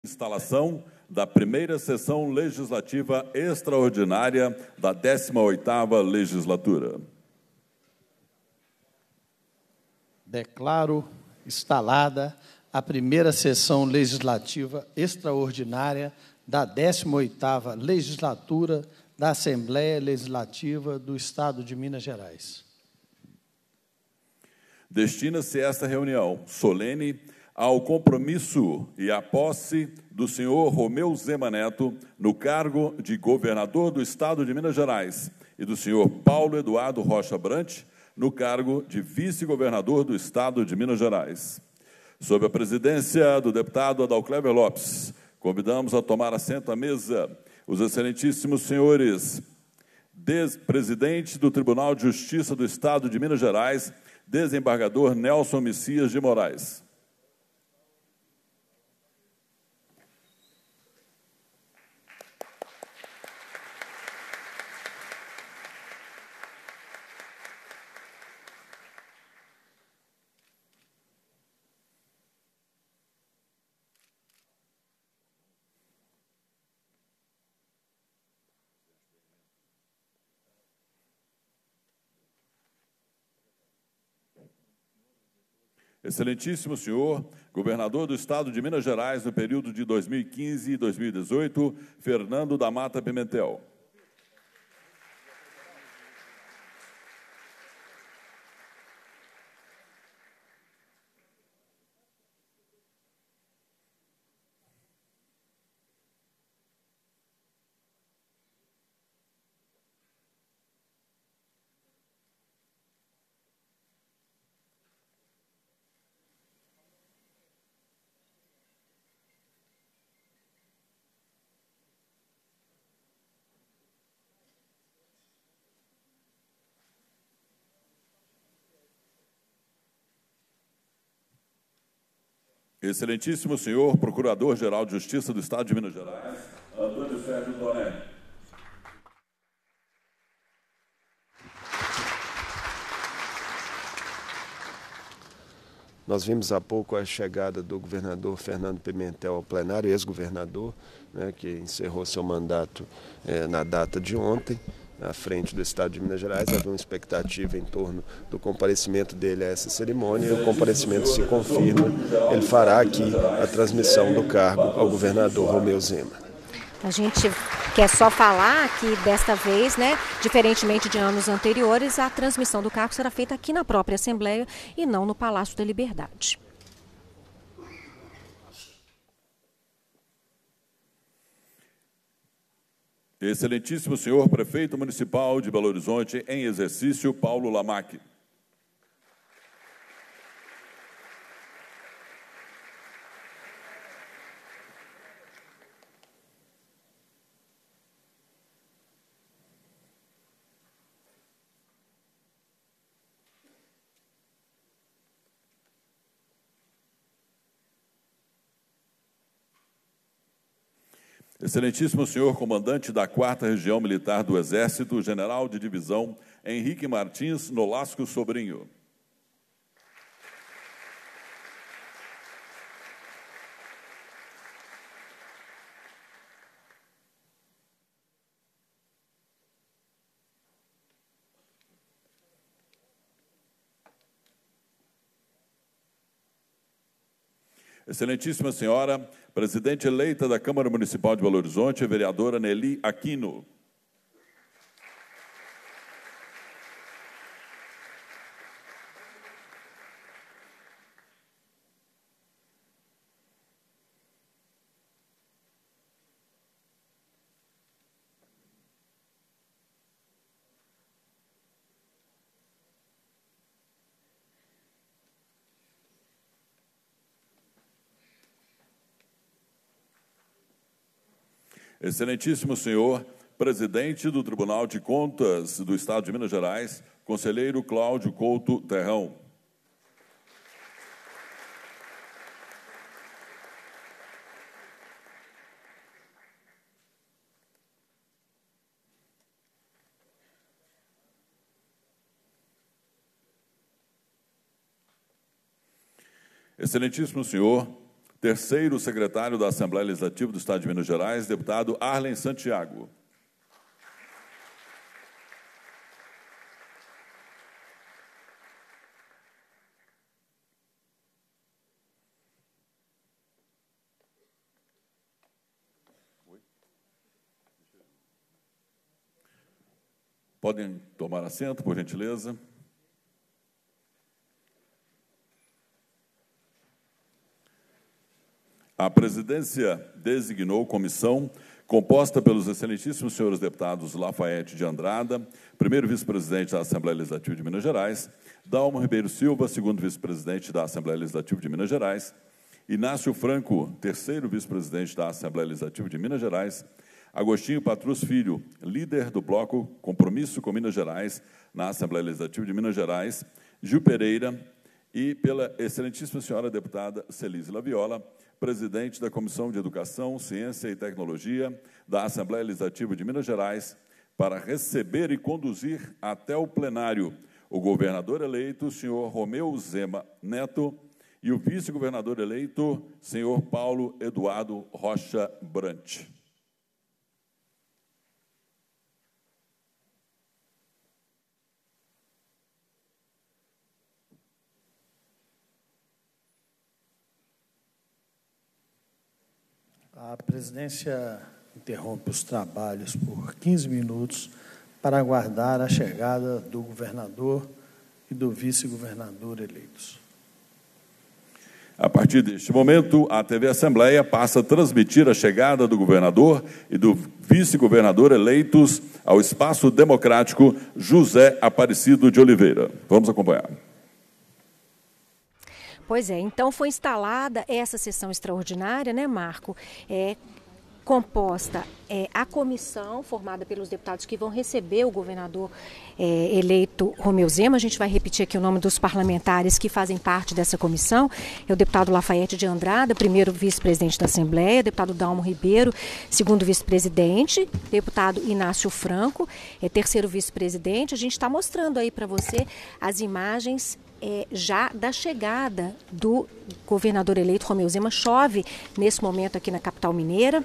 Instalação da primeira sessão legislativa extraordinária da 18ª legislatura. Declaro instalada a primeira sessão legislativa extraordinária da 18ª legislatura da Assembleia Legislativa do Estado de Minas Gerais. Destina-se esta reunião solene ao compromisso e à posse do senhor Romeu Zema Neto no cargo de governador do Estado de Minas Gerais e do senhor Paulo Eduardo Rocha Brant no cargo de vice-governador do Estado de Minas Gerais. Sob a presidência do deputado Adalcleber Lopes, convidamos a tomar assento à mesa os excelentíssimos senhores presidente do Tribunal de Justiça do Estado de Minas Gerais, desembargador Nelson Messias de Moraes. Excelentíssimo senhor, governador do Estado de Minas Gerais no período de 2015 e 2018, Fernando da Mata Pimentel. Excelentíssimo senhor Procurador-Geral de Justiça do Estado de Minas Gerais, Antônio Sérgio Toné. Nós vimos há pouco a chegada do governador Fernando Pimentel ao plenário, ex-governador, que encerrou seu mandato na data de ontem, à frente do Estado de Minas Gerais. Havia uma expectativa em torno do comparecimento dele a essa cerimônia e o comparecimento se confirma. Ele fará aqui a transmissão do cargo ao governador Romeu Zema. A gente quer só falar que desta vez, diferentemente de anos anteriores, a transmissão do cargo será feita aqui na própria Assembleia e não no Palácio da Liberdade. Excelentíssimo senhor Prefeito Municipal de Belo Horizonte, em exercício, Paulo Lamaque. Excelentíssimo senhor comandante da 4ª Região Militar do Exército, general de divisão Henrique Martins Nolasco Sobrinho. Excelentíssima senhora, presidente eleita da Câmara Municipal de Belo Horizonte, vereadora Nelly Aquino. Excelentíssimo senhor, presidente do Tribunal de Contas do Estado de Minas Gerais, conselheiro Cláudio Couto Terrão. Excelentíssimo senhor, Terceiro secretário da Assembleia Legislativa do Estado de Minas Gerais, deputado Arlen Santiago. Podem tomar assento, por gentileza. A presidência designou comissão composta pelos excelentíssimos senhores deputados Lafayette de Andrada, primeiro vice-presidente da Assembleia Legislativa de Minas Gerais, Dalmo Ribeiro Silva, segundo vice-presidente da Assembleia Legislativa de Minas Gerais, Inácio Franco, terceiro vice-presidente da Assembleia Legislativa de Minas Gerais, Agostinho Patrus Filho, líder do bloco Compromisso com Minas Gerais, na Assembleia Legislativa de Minas Gerais, Gil Pereira, e pela excelentíssima senhora deputada Celise Laviola, presidente da Comissão de Educação, Ciência e Tecnologia da Assembleia Legislativa de Minas Gerais, para receber e conduzir até o plenário o governador eleito, o senhor Romeu Zema Neto, e o vice-governador eleito, senhor Paulo Eduardo Rocha Brant. A presidência interrompe os trabalhos por 15 minutos para aguardar a chegada do governador e do vice-governador eleitos. A partir deste momento, a TV Assembleia passa a transmitir a chegada do governador e do vice-governador eleitos ao Espaço Democrático José Aparecido de Oliveira. Vamos acompanhar. Pois é, então foi instalada essa sessão extraordinária, né, Marco? Composta a comissão formada pelos deputados que vão receber o governador eleito Romeu Zema. A gente vai repetir aqui o nome dos parlamentares que fazem parte dessa comissão. É o deputado Lafayette de Andrada, primeiro vice-presidente da Assembleia, deputado Dalmo Ribeiro, segundo vice-presidente, deputado Inácio Franco, terceiro vice-presidente. A gente está mostrando aí para você as imagens já da chegada do governador eleito Romeu Zema. Chove nesse momento aqui na capital mineira.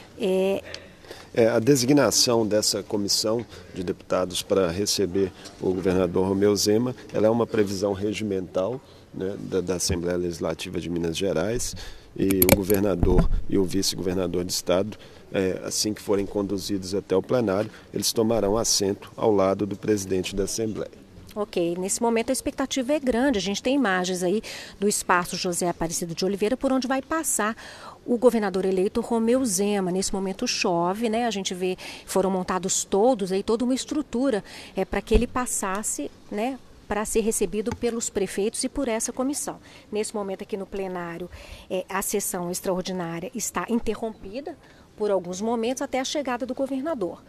A designação dessa comissão de deputados para receber o governador Romeu Zema, ela é uma previsão regimental, né, da Assembleia Legislativa de Minas Gerais, e o governador e o vice-governador de estado, assim que forem conduzidos até o plenário, eles tomarão assento ao lado do presidente da Assembleia. Ok, nesse momento a expectativa é grande. A gente tem imagens aí do Espaço José Aparecido de Oliveira, por onde vai passar o governador eleito Romeu Zema. Nesse momento chove, né? A gente vê, foram montados todos aí, toda uma estrutura para que ele passasse, né, para ser recebido pelos prefeitos e por essa comissão. Nesse momento aqui no plenário, a sessão extraordinária está interrompida por alguns momentos até a chegada do governador.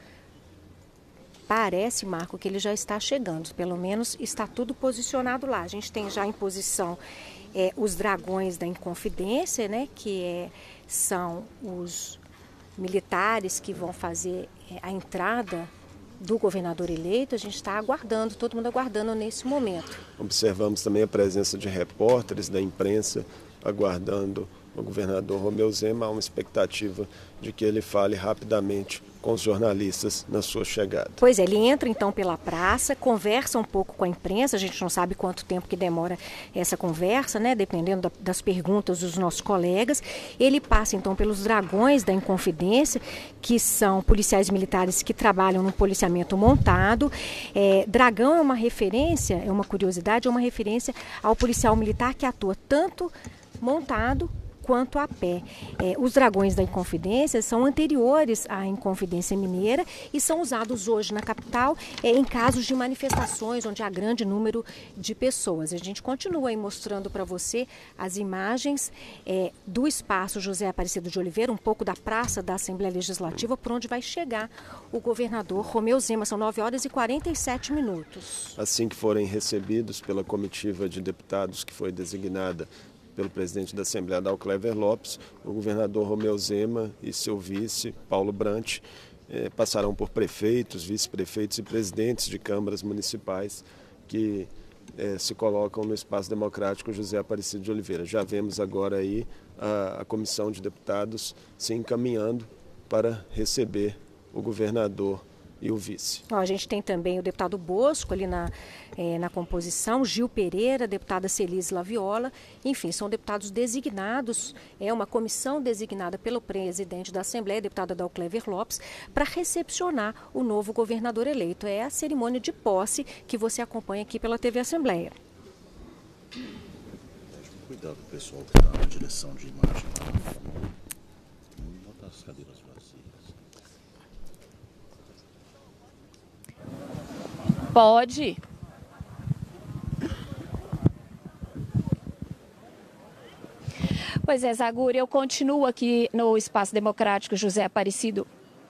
Parece, Marco, que ele já está chegando, pelo menos está tudo posicionado lá. A gente tem já em posição os dragões da Inconfidência, né, que são os militares que vão fazer a entrada do governador eleito. A gente está aguardando, todo mundo aguardando nesse momento. Observamos também a presença de repórteres da imprensa aguardando o governador Romeu Zema. Há uma expectativa de que ele fale rapidamente com os jornalistas na sua chegada. Pois é, ele entra então pela praça, conversa um pouco com a imprensa. A gente não sabe quanto tempo que demora essa conversa, né, dependendo das perguntas dos nossos colegas. Ele passa então pelos dragões da Inconfidência, que são policiais militares que trabalham no policiamento montado. Dragão é uma referência, é uma curiosidade, é uma referência ao policial militar que atua tanto montado quanto a pé. Os dragões da Inconfidência são anteriores à Inconfidência Mineira e são usados hoje na capital em casos de manifestações onde há grande número de pessoas. A gente continua aí mostrando para você as imagens do Espaço José Aparecido de Oliveira, um pouco da praça da Assembleia Legislativa, por onde vai chegar o governador Romeu Zema. São 9h47. Assim que forem recebidos pela comitiva de deputados que foi designada pelo presidente da Assembleia, Dalclever Lopes, o governador Romeu Zema e seu vice, Paulo Brant, passarão por prefeitos, vice-prefeitos e presidentes de câmaras municipais que se colocam no espaço democrático José Aparecido de Oliveira. Já vemos agora aí a comissão de deputados se encaminhando para receber o governador e o vice. A gente tem também o deputado Bosco ali na composição, Gil Pereira, deputada Celise Laviola, enfim, são deputados designados, é uma comissão designada pelo presidente da Assembleia, deputada Dalclever Lopes, para recepcionar o novo governador eleito. É a cerimônia de posse que você acompanha aqui pela TV Assembleia. Cuidado, pessoal que está na direção de imagem lá no fundo. Vamos botar as cadeiras vazias. Pode. Pois é, Zaguri, eu continuo aqui no Espaço Democrático José Aparecido.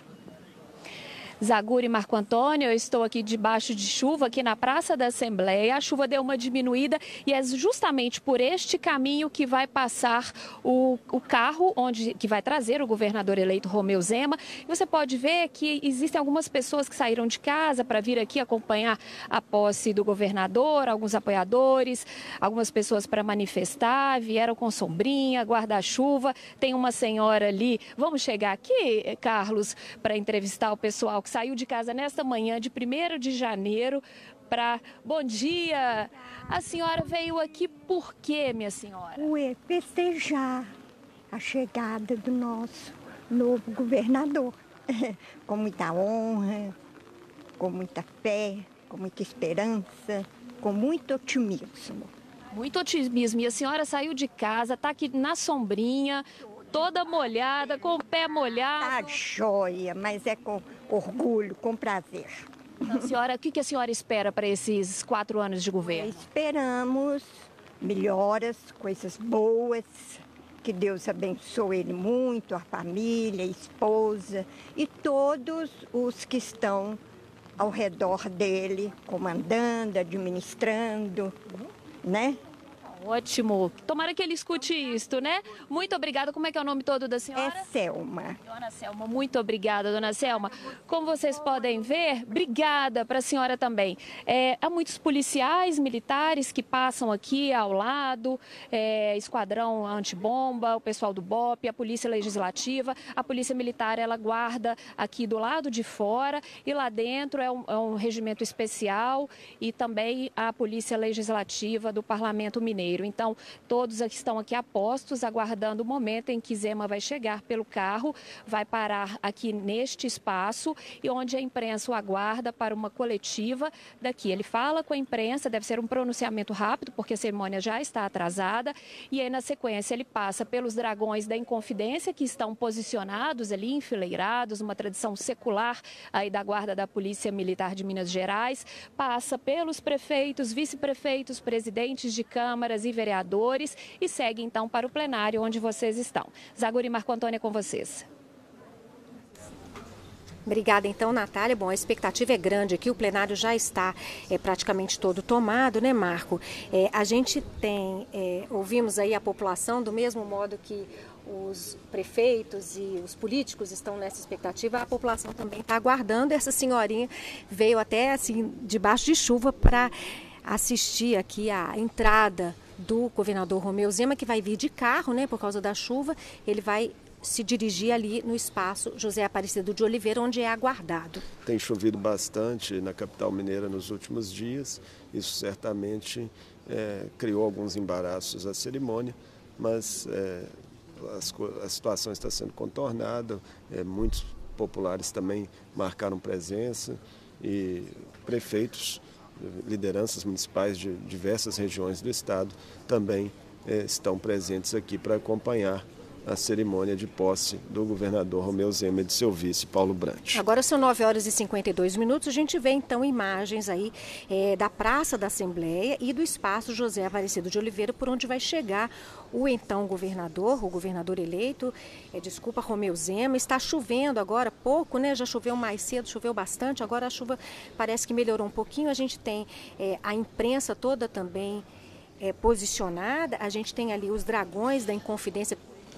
Zaguri e Marco Antônio, eu estou aqui debaixo de chuva, aqui na Praça da Assembleia. A chuva deu uma diminuída e é justamente por este caminho que vai passar o carro que vai trazer o governador eleito Romeu Zema. E você pode ver que existem algumas pessoas que saíram de casa para vir aqui acompanhar a posse do governador, alguns apoiadores, algumas pessoas para manifestar, vieram com sombrinha, guarda-chuva. Tem uma senhora ali. Vamos chegar aqui, Carlos, para entrevistar o pessoal que saiu de casa nesta manhã de 1º de janeiro para... Bom dia! A senhora veio aqui por quê, minha senhora? Festejar a chegada do nosso novo governador. Com muita honra, com muita fé, com muita esperança, com muito otimismo. Muito otimismo. E a senhora saiu de casa, está aqui na sombrinha, toda molhada, com o pé molhado. Tá joia, mas é com orgulho, com prazer. Então, senhora, o que a senhora espera para esses 4 anos de governo? Esperamos melhoras, coisas boas, que Deus abençoe ele muito, a família, a esposa e todos os que estão ao redor dele, comandando, administrando, né? Ótimo. Tomara que ele escute isto, né? Muito obrigada. Como é que é o nome todo da senhora? É Selma. Dona Selma, muito obrigada, dona Selma. Como vocês podem ver, obrigada para a senhora também. Há muitos policiais militares que passam aqui ao lado, esquadrão antibomba, o pessoal do BOP, a Polícia Legislativa. A Polícia Militar, ela guarda aqui do lado de fora e lá dentro é um regimento especial e também a Polícia Legislativa do Parlamento Mineiro. Então, todos aqui estão aqui a postos, aguardando o momento em que Zema vai chegar pelo carro, vai parar aqui neste espaço e onde a imprensa o aguarda para uma coletiva daqui. Ele fala com a imprensa, deve ser um pronunciamento rápido, porque a cerimônia já está atrasada, e aí na sequência ele passa pelos dragões da Inconfidência, que estão posicionados ali, enfileirados, uma tradição secular aí da Guarda da Polícia Militar de Minas Gerais, passa pelos prefeitos, vice-prefeitos, presidentes de câmaras e vereadores e segue então para o plenário onde vocês estão. Zaguri e Marco Antônio, é com vocês. Obrigada, então, Natália. Bom, a expectativa é grande aqui, o plenário já está praticamente todo tomado, né, Marco? A gente tem, ouvimos aí a população, do mesmo modo que os prefeitos e os políticos estão nessa expectativa, a população também está aguardando. Essa senhorinha veio até, assim, debaixo de chuva para assistir aqui a entrada do governador Romeu Zema, que vai vir de carro, né, por causa da chuva. Ele vai se dirigir ali no espaço José Aparecido de Oliveira, onde é aguardado. Tem chovido bastante na capital mineira nos últimos dias. Isso certamente criou alguns embaraços à cerimônia, mas a situação está sendo contornada. Muitos populares também marcaram presença e prefeitos, lideranças municipais de diversas regiões do estado também estão presentes aqui para acompanhar a cerimônia de posse do governador Romeu Zema e de seu vice, Paulo Brant. Agora são 9h52, a gente vê então imagens aí da Praça da Assembleia e do espaço José Aparecido de Oliveira, por onde vai chegar o então governador, o governador eleito, Romeu Zema. Está chovendo agora pouco, né? Já choveu mais cedo, choveu bastante, agora a chuva parece que melhorou um pouquinho. A gente tem a imprensa toda também posicionada, a gente tem ali os dragões da Inconfidência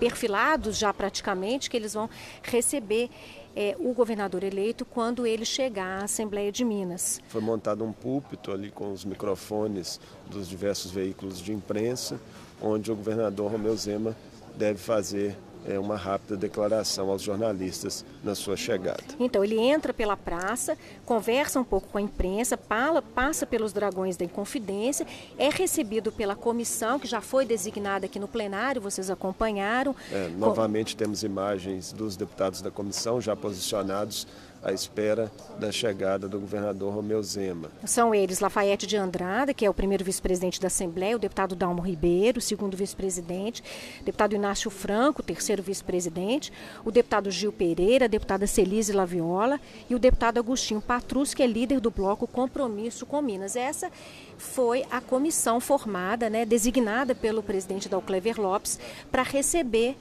perfilados já praticamente, que eles vão receber o governador eleito quando ele chegar à Assembleia de Minas. Foi montado um púlpito ali com os microfones dos diversos veículos de imprensa, onde o governador Romeu Zema deve fazer uma rápida declaração aos jornalistas na sua chegada. Então, ele entra pela praça, conversa um pouco com a imprensa, passa pelos dragões da Inconfidência, é recebido pela comissão, que já foi designada aqui no plenário, vocês acompanharam. Novamente temos imagens dos deputados da comissão já posicionados à espera da chegada do governador Romeu Zema. São eles Lafayette de Andrada, que é o primeiro vice-presidente da Assembleia, o deputado Dalmo Ribeiro, o segundo vice-presidente, o deputado Inácio Franco, o terceiro vice-presidente, o deputado Gil Pereira, a deputada Celise Laviola e o deputado Agostinho Patrus, que é líder do bloco Compromisso com Minas. Essa foi a comissão formada, designada pelo presidente Dalclever Lopes, para receber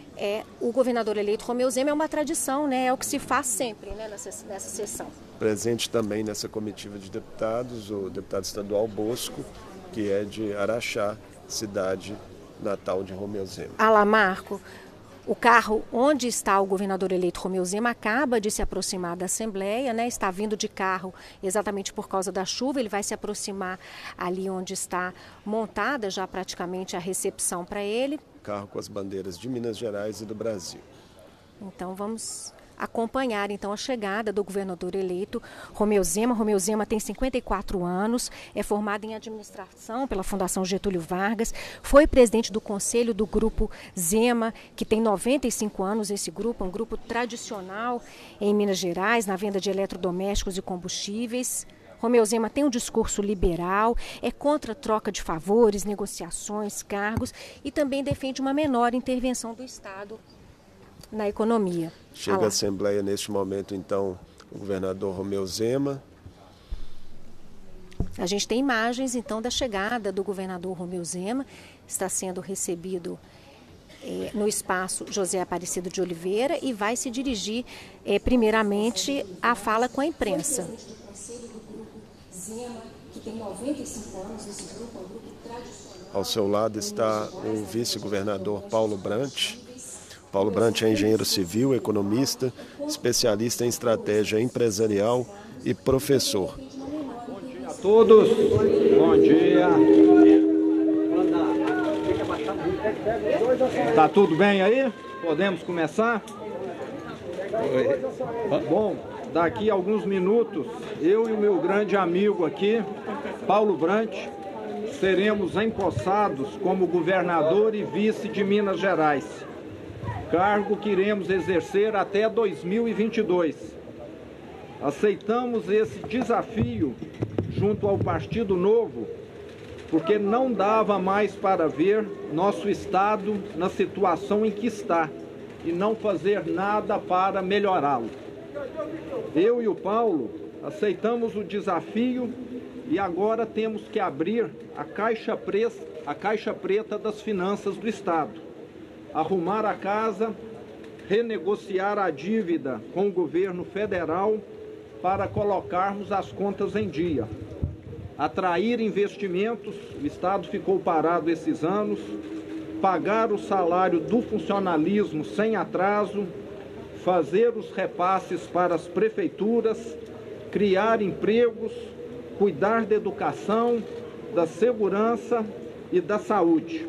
o governador eleito Romeu Zema. É uma tradição, é o que se faz sempre nessa sessão. Presente também nessa comitiva de deputados, o deputado estadual Bosco, que é de Araxá, cidade natal de Romeu Zema. Marco, o carro onde está o governador eleito Romeu Zema acaba de se aproximar da Assembleia, está vindo de carro exatamente por causa da chuva. Ele vai se aproximar ali onde está montada já praticamente a recepção para ele. Carro com as bandeiras de Minas Gerais e do Brasil. Então vamos acompanhar a chegada do governador eleito Romeu Zema. Romeu Zema tem 54 anos, é formado em administração pela Fundação Getúlio Vargas, foi presidente do conselho do Grupo Zema, que tem 95 anos. Esse grupo é um grupo tradicional em Minas Gerais, na venda de eletrodomésticos e combustíveis. Romeu Zema tem um discurso liberal, é contra a troca de favores, negociações, cargos e também defende uma menor intervenção do Estado na economia. Chega à Assembleia neste momento, então, o governador Romeu Zema. A gente tem imagens, então, da chegada do governador Romeu Zema. Está sendo recebido no espaço José Aparecido de Oliveira e vai se dirigir, primeiramente, à fala com a imprensa. Que tem 95 anos, esse grupo é um grupo tradicional. Ao seu lado está o vice-governador Paulo Brant. Paulo Brant é engenheiro civil, economista, especialista em estratégia empresarial e professor. Bom dia a todos. Bom dia. Tá tudo bem aí? Podemos começar? Bom, daqui a alguns minutos, eu e o meu grande amigo aqui, Paulo Brant, seremos empossados como governador e vice de Minas Gerais, cargo que iremos exercer até 2022. Aceitamos esse desafio junto ao Partido Novo, porque não dava mais para ver nosso Estado na situação em que está e não fazer nada para melhorá-lo. Eu e o Paulo aceitamos o desafio e agora temos que abrir a caixa preta das finanças do Estado, arrumar a casa, renegociar a dívida com o governo federal para colocarmos as contas em dia, atrair investimentos, o Estado ficou parado esses anos, pagar o salário do funcionalismo sem atraso, fazer os repasses para as prefeituras, criar empregos, cuidar da educação, da segurança e da saúde.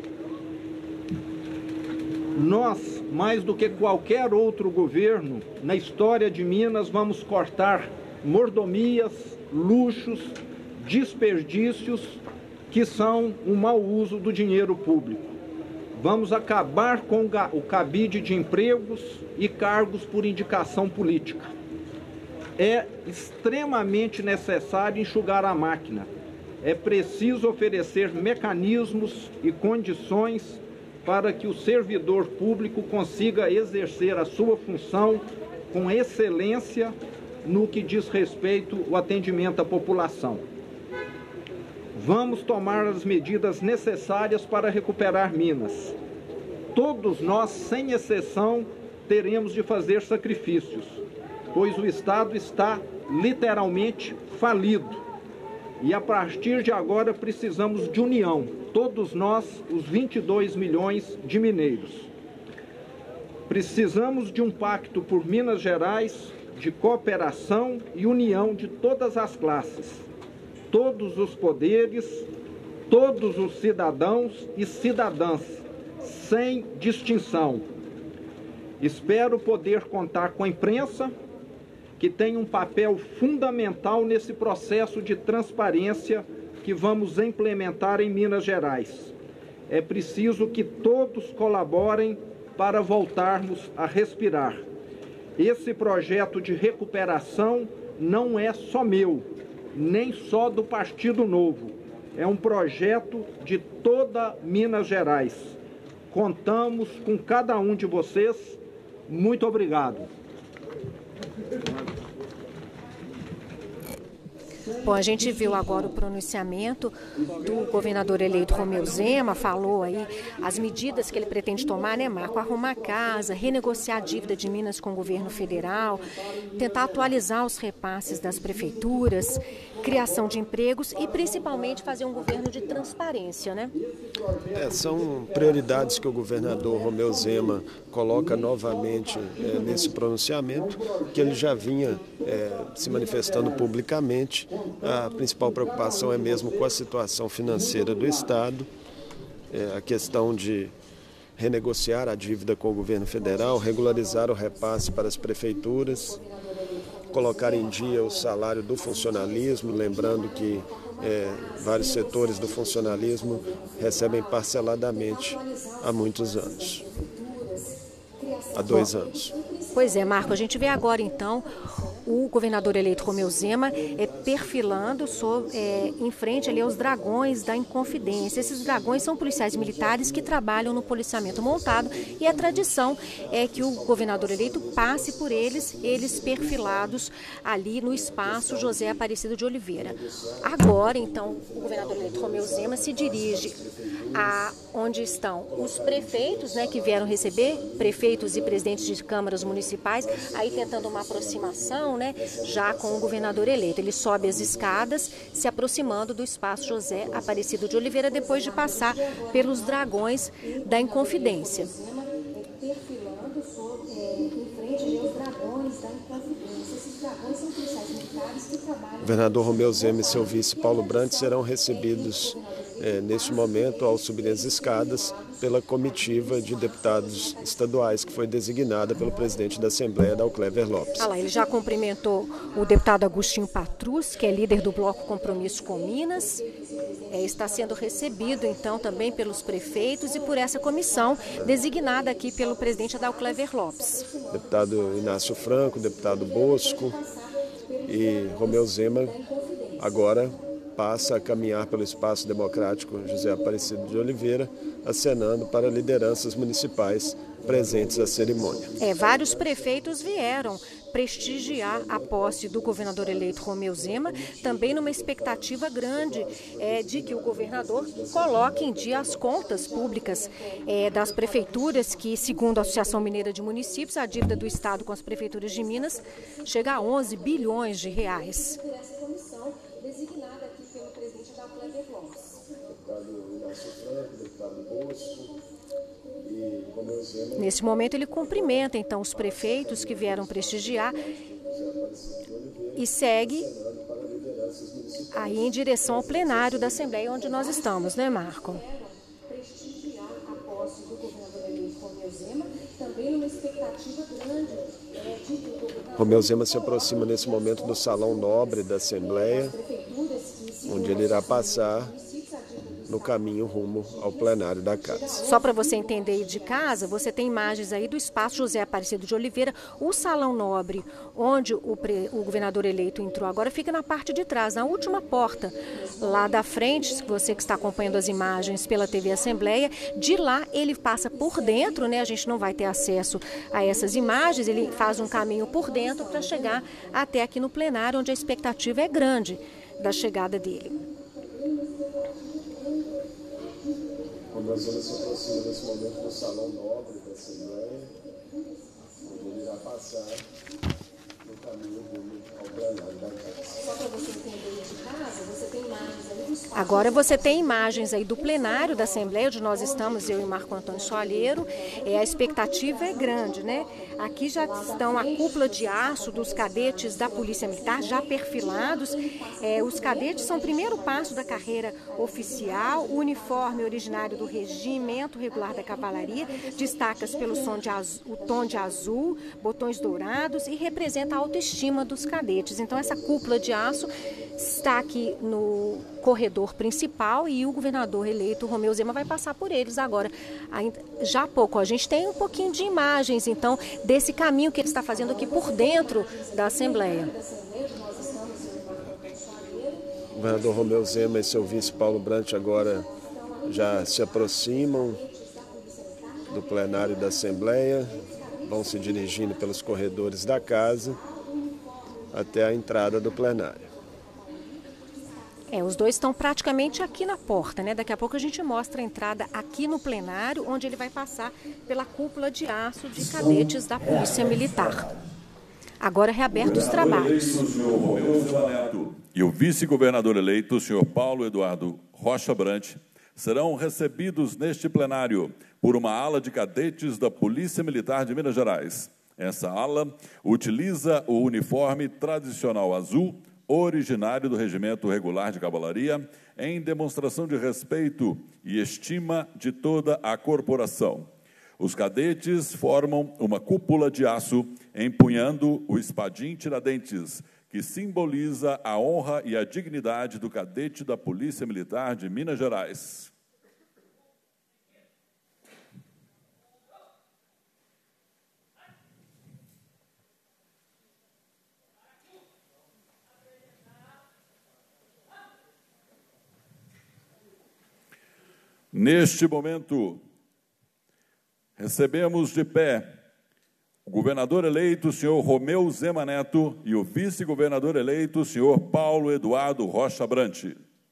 Nós, mais do que qualquer outro governo, na história de Minas, vamos cortar mordomias, luxos, desperdícios que são um mau uso do dinheiro público. Vamos acabar com o cabide de empregos e cargos por indicação política. É extremamente necessário enxugar a máquina. É preciso oferecer mecanismos e condições para que o servidor público consiga exercer a sua função com excelência no que diz respeito ao atendimento à população. Vamos tomar as medidas necessárias para recuperar Minas. Todos nós, sem exceção, teremos de fazer sacrifícios, pois o Estado está literalmente falido. E a partir de agora precisamos de união, todos nós, os 22 milhões de mineiros. Precisamos de um pacto por Minas Gerais de cooperação e união de todas as classes, todos os poderes, todos os cidadãos e cidadãs, sem distinção. Espero poder contar com a imprensa, que tem um papel fundamental nesse processo de transparência que vamos implementar em Minas Gerais. É preciso que todos colaborem para voltarmos a respirar. Esse projeto de recuperação não é só meu, nem só do Partido Novo. É um projeto de toda Minas Gerais. Contamos com cada um de vocês. Muito obrigado. Bom, a gente viu agora o pronunciamento do governador eleito Romeu Zema, falou aí as medidas que ele pretende tomar, né, Marco? Arrumar casa, renegociar a dívida de Minas com o governo federal, tentar atualizar os repasses das prefeituras, criação de empregos e principalmente fazer um governo de transparência, né? São prioridades que o governador Romeu Zema coloca novamente nesse pronunciamento, que ele já vinha se manifestando publicamente. A principal preocupação é mesmo com a situação financeira do Estado, a questão de renegociar a dívida com o governo federal, regularizar o repasse para as prefeituras, colocar em dia o salário do funcionalismo, lembrando que vários setores do funcionalismo recebem parceladamente há muitos anos, há 2 anos. Pois é, Marco, a gente vê agora então o governador eleito Romeu Zema perfilando em frente ali aos dragões da Inconfidência. Esses dragões são policiais militares que trabalham no policiamento montado e a tradição é que o governador eleito passe por eles perfilados ali no espaço José Aparecido de Oliveira. Agora, então, o governador eleito Romeu Zema se dirige a onde estão os prefeitos, né, que vieram receber, prefeitos e presidentes de câmaras municipais, aí tentando uma aproximação, né, já com o governador eleito. Ele sobe as escadas, se aproximando do espaço José Aparecido de Oliveira, depois de passar pelos dragões da Inconfidência. Perfilando em frente aos dragões da Inconfidência. Esses dragões são policiais militares que trabalham... O governador Romeu Zema e seu vice Paulo Brandt serão recebidos neste momento, ao subir as escadas, pela comitiva de deputados estaduais que foi designada pelo presidente da Assembleia, Clever Lopes. Ele já cumprimentou o deputado Agostinho Patrus, que é líder do bloco Compromisso com Minas. Está sendo recebido, então, também pelos prefeitos e por essa comissão designada aqui pelo presidente Clever Lopes. Deputado Inácio Franco, deputado Bosco e Romeu Zema agora passa a caminhar pelo espaço democrático José Aparecido de Oliveira, acenando para lideranças municipais presentes à cerimônia. Vários prefeitos vieram prestigiar a posse do governador eleito Romeu Zema, também numa expectativa grande de que o governador coloque em dia as contas públicas das prefeituras, que, segundo a Associação Mineira de Municípios, a dívida do Estado com as prefeituras de Minas chega a 11 bilhões de reais. Designada aqui pelo presidente Clever Lopes. Deputado Inácio Franco, deputado Bosco e Romeu Zema. Nesse momento ele cumprimenta então os prefeitos que vieram prestigiar e segue aí em direção ao plenário da Assembleia, onde nós estamos, né, Marco? Prestigiar a posse do governador eleito Romeu Zema, também numa expectativa grande de que o governador... Romeu Zema se aproxima nesse momento do Salão Nobre da Assembleia, onde ele irá passar no caminho rumo ao plenário da casa. Só para você entender aí de casa, você tem imagens aí do espaço José Aparecido de Oliveira. O Salão Nobre, onde o governador eleito entrou agora, fica na parte de trás, na última porta, lá da frente. Você que está acompanhando as imagens pela TV Assembleia, de lá ele passa por dentro, né? A gente não vai ter acesso a essas imagens, ele faz um caminho por dentro para chegar até aqui no plenário, onde a expectativa é grande da chegada dele. Romeu Zema se aproxima nesse momento do Salão Nobre da Assembleia, onde ele irá passar no Agora você tem imagens aí do plenário da Assembleia, onde nós estamos, eu e Marco Antônio Soalheiro. A expectativa é grande, né? Aqui já estão a cúpula de aço dos cadetes da Polícia Militar, já perfilados. Os cadetes são o primeiro passo da carreira oficial. O uniforme originário do Regimento Regular da Cavalaria destaca-se pelo tom de azul, botões dourados e representa a autoestima dos cadetes. Então, essa cúpula de aço está aqui no corredor principal e o governador eleito, Romeu Zema, vai passar por eles agora. Já há pouco, a gente tem um pouquinho de imagens, então, desse caminho que ele está fazendo aqui por dentro da Assembleia. O governador Romeu Zema e seu vice Paulo Brandt agora já se aproximam do plenário da Assembleia, vão se dirigindo pelos corredores da casa até a entrada do plenário. Os dois estão praticamente aqui na porta, né? Daqui a pouco a gente mostra a entrada aqui no plenário, onde ele vai passar pela cúpula de aço de cadetes da Polícia Militar. Agora reabertos os trabalhos. O senhor Romeu Zema Neto e o vice-governador eleito, o senhor Paulo Eduardo Rocha Brandt, serão recebidos neste plenário por uma ala de cadetes da Polícia Militar de Minas Gerais. Essa ala utiliza o uniforme tradicional azul, originário do Regimento Regular de Cavalaria, em demonstração de respeito e estima de toda a corporação. Os cadetes formam uma cúpula de aço, empunhando o espadim Tiradentes, que simboliza a honra e a dignidade do cadete da Polícia Militar de Minas Gerais. Neste momento, recebemos de pé o governador eleito, o senhor Romeu Zema Neto, e o vice-governador eleito, o senhor Paulo Eduardo Rocha Brandt.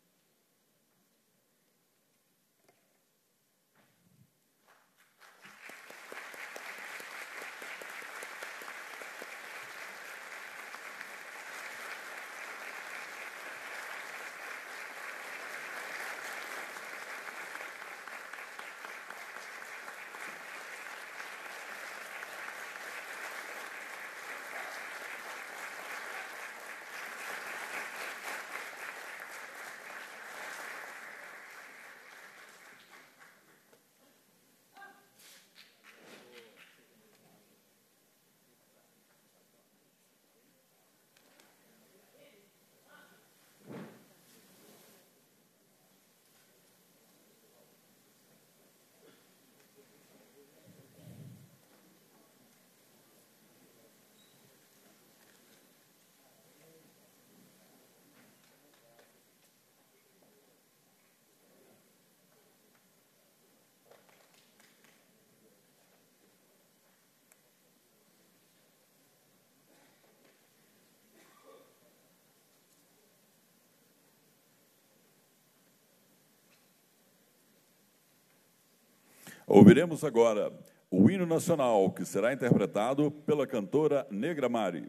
Ouviremos agora o hino nacional, que será interpretado pela cantora Negra Mari.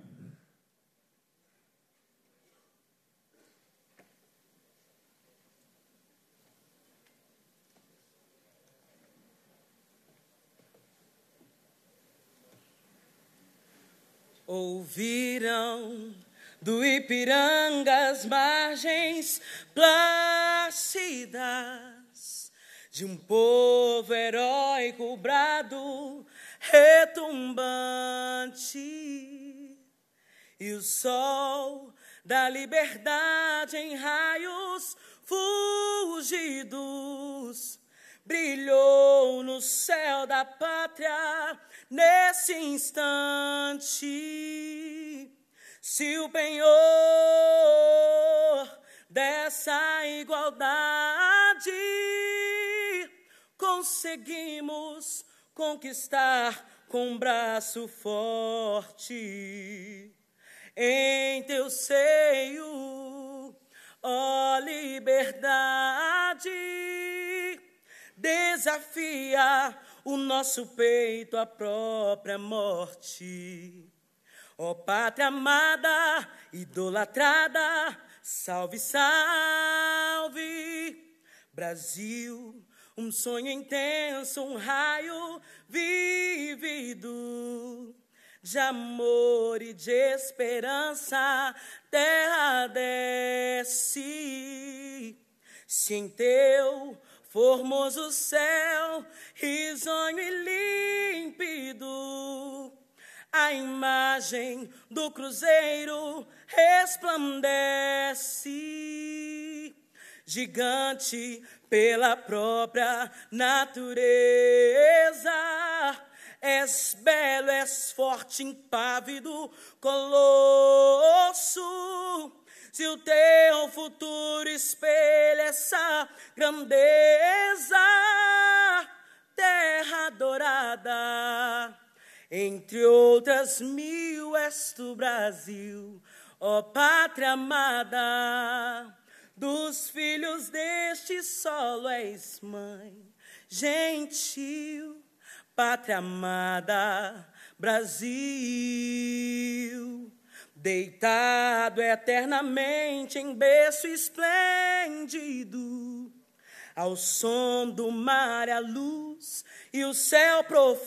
Ouvirão do Ipiranga as margens plácidas de um povo heróico, brado, retumbante, e o sol da liberdade em raios fulgidos brilhou no céu da pátria nesse instante. Se o penhor dessa igualdade conseguimos conquistar com um braço forte, em teu seio, ó liberdade, desafia o nosso peito à própria morte. Ó pátria amada, idolatrada, salve, salve. Brasil, um sonho intenso, um raio vívido de amor e de esperança, terra desce. Se em teu formoso céu, risonho e límpido, a imagem do cruzeiro resplandece, gigante pela própria natureza. És belo, és forte, impávido, colosso. Se o teu futuro espelha essa grandeza, terra dourada, entre outras mil és tu, Brasil, ó pátria amada. Dos filhos deste solo és mãe, gentil, pátria amada, Brasil. Deitado eternamente em berço esplêndido, ao som do mar, a luz e o céu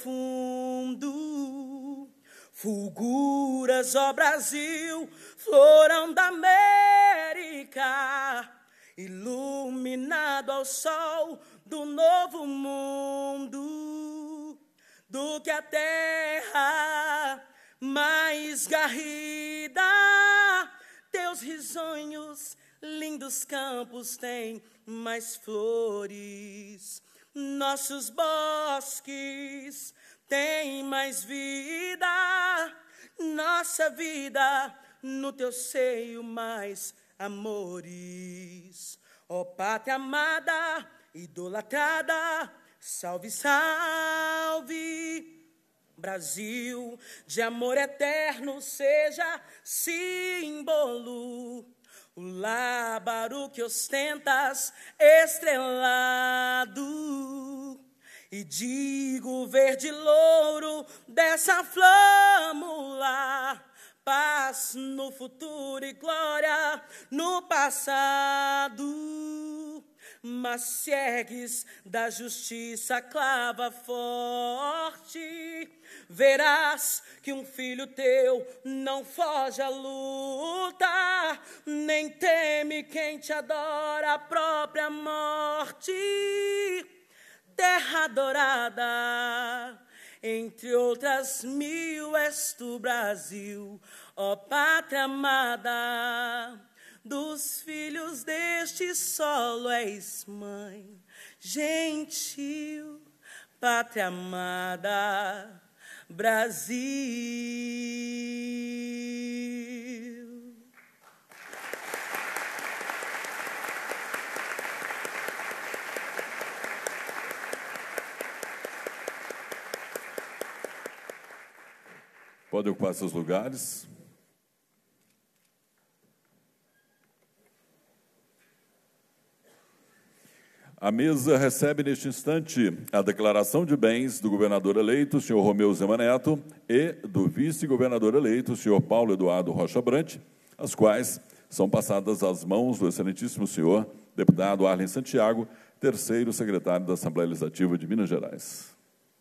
profundo, fulguras, ó Brasil, florão da América, iluminado ao sol do novo mundo, do que a terra mais garrida. Teus risonhos, lindos campos têm mais flores, nossos bosques têm mais vida, nossa vida no teu seio mais amores. Ó pátria amada, idolatrada, salve, salve. Brasil, de amor eterno, seja símbolo. O lábaro que ostentas estrelado, e digo verde louro dessa flâmula, paz no futuro e glória no passado. Mas se ergues da justiça a clava forte, verás que um filho teu não foge à luta, nem teme quem te adora a própria morte. Terra dourada, entre outras mil és tu, Brasil, ó pátria amada. Dos filhos deste solo és mãe, gentil, pátria amada, Brasil. Podem ocupar seus lugares. A mesa recebe neste instante a declaração de bens do governador eleito, senhor Romeu Zema Neto, e do vice-governador eleito, senhor Paulo Eduardo Rocha Brant, as quais são passadas às mãos do excelentíssimo senhor deputado Arlen Santiago, terceiro secretário da Assembleia Legislativa de Minas Gerais.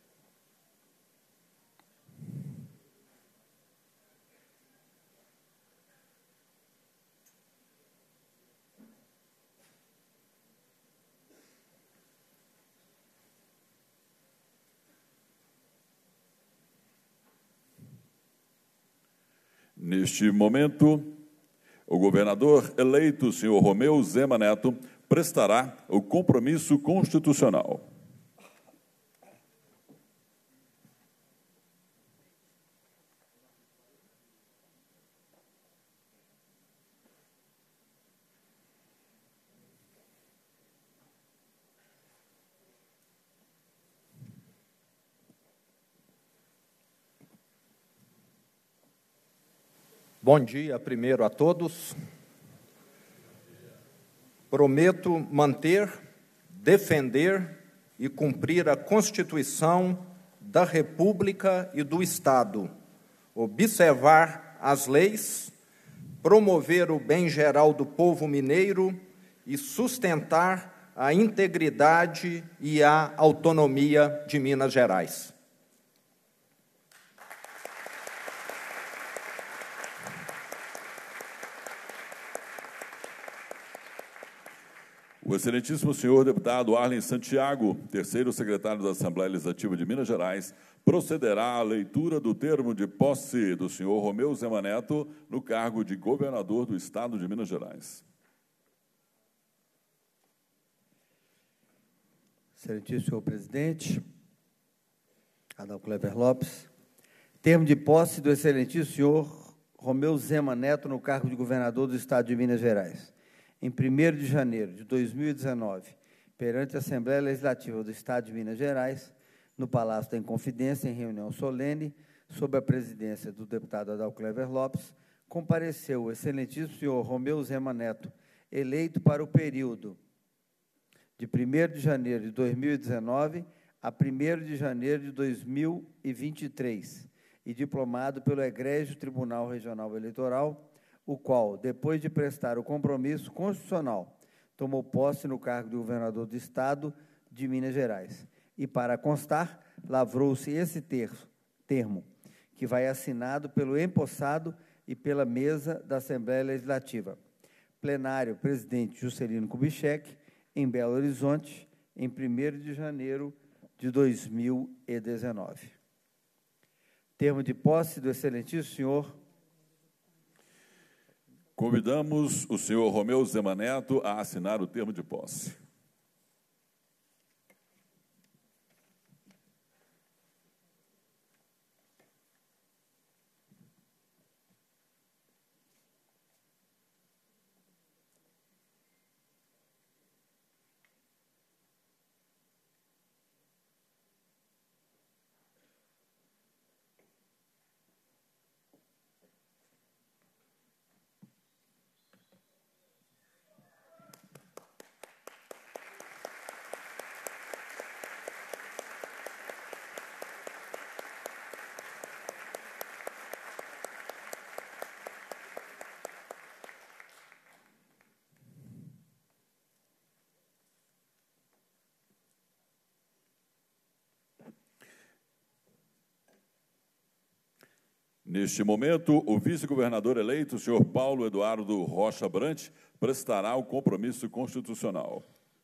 Neste momento, o governador eleito, senhor Romeu Zema Neto, prestará o compromisso constitucional. Bom dia, primeiro, a todos. Prometo manter, defender e cumprir a Constituição da República e do Estado, observar as leis, promover o bem geral do povo mineiro e sustentar a integridade e a autonomia de Minas Gerais. O excelentíssimo senhor deputado Arlen Santiago, terceiro secretário da Assembleia Legislativa de Minas Gerais, procederá à leitura do termo de posse do senhor Romeu Zema Neto no cargo de governador do Estado de Minas Gerais. Excelentíssimo senhor presidente, Adalto Clever Lopes, termo de posse do excelentíssimo senhor Romeu Zema Neto no cargo de governador do Estado de Minas Gerais. Em 1º de janeiro de 2019, perante a Assembleia Legislativa do Estado de Minas Gerais, no Palácio da Inconfidência, em reunião solene, sob a presidência do deputado Adalto Clever Lopes, compareceu o excelentíssimo senhor Romeu Zema Neto, eleito para o período de 1º de janeiro de 2019 a 1º de janeiro de 2023, e diplomado pelo Egrégio Tribunal Regional Eleitoral, o qual, depois de prestar o compromisso constitucional, tomou posse no cargo de governador do Estado de Minas Gerais. E, para constar, lavrou-se esse termo, que vai assinado pelo empossado e pela mesa da Assembleia Legislativa. Plenário, presidente Juscelino Kubitschek, em Belo Horizonte, em 1º de janeiro de 2019. Termo de posse do excelentíssimo senhor. Convidamos o senhor Romeu Zema Neto a assinar o termo de posse. Neste momento, o vice-governador eleito, o senhor Paulo Eduardo Rocha Brant, prestará o compromisso constitucional.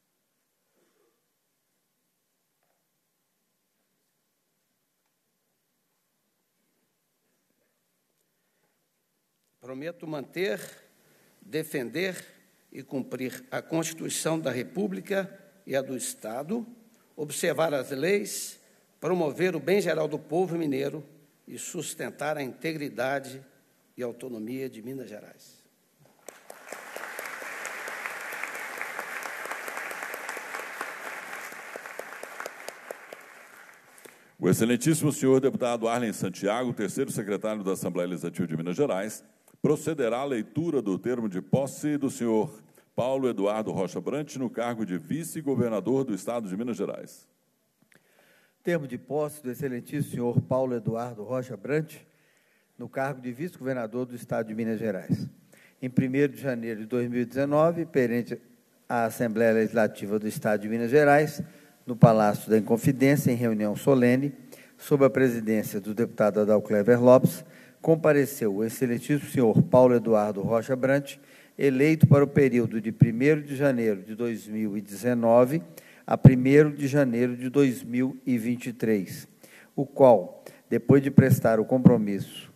Prometo manter, defender e cumprir a Constituição da República e a do Estado, observar as leis, promover o bem geral do povo mineiro e sustentar a integridade e autonomia de Minas Gerais. O excelentíssimo senhor deputado Arlen Santiago, terceiro secretário da Assembleia Legislativa de Minas Gerais, procederá à leitura do termo de posse do senhor Paulo Eduardo Rocha Brant no cargo de vice-governador do Estado de Minas Gerais. Termo de posse do excelentíssimo senhor Paulo Eduardo Rocha Brant, no cargo de vice-governador do Estado de Minas Gerais. Em 1º de janeiro de 2019, perante a Assembleia Legislativa do Estado de Minas Gerais, no Palácio da Inconfidência, em reunião solene, sob a presidência do deputado Adalto Clever Lopes, compareceu o excelentíssimo senhor Paulo Eduardo Rocha Brant, eleito para o período de 1º de janeiro de 2019 a 1º de janeiro de 2023, o qual, depois de prestar o compromisso